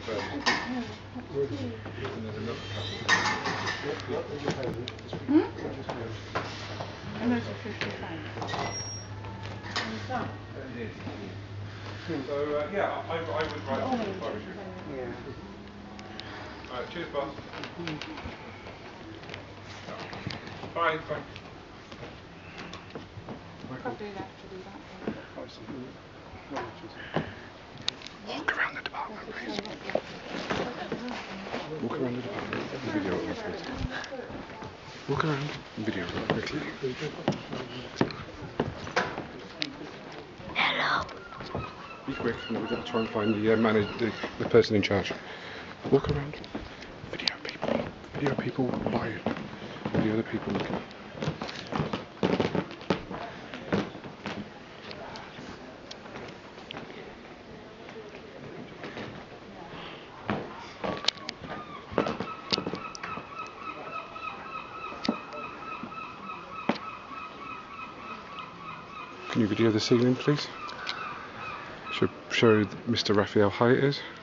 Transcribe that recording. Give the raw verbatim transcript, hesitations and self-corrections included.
Hmm? And there's a fifty-five. So uh, yeah, I, I would write oh, if I was you. Yeah. Alright, cheers, boss. Bye, bye. Probably have to do that one. Walk around the department, please. Walk around the department and video it please. Walk around and video it quickly. Hello. Be quick, and we've got to try and find the uh, manager, the, the person in charge. Walk around, video people, video people, buy it, video the people looking. Can you video the ceiling, please? Should show Mister Raphael how it is.